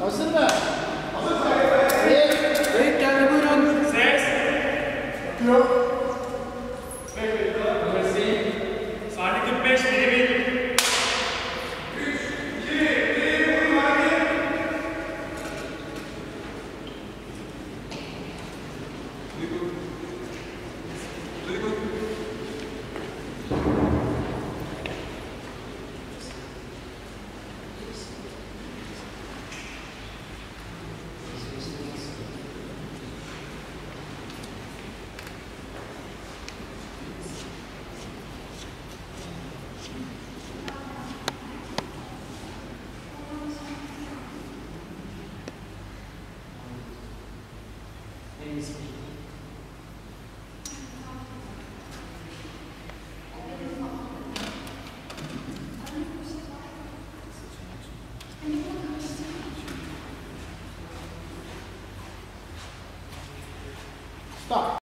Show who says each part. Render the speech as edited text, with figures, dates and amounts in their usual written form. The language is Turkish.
Speaker 1: Hazır mı? Hazır. Kayıt geldi, buyurun.
Speaker 2: Ses.
Speaker 1: Yok.
Speaker 2: Sahne 45, biri bir.
Speaker 1: Stop.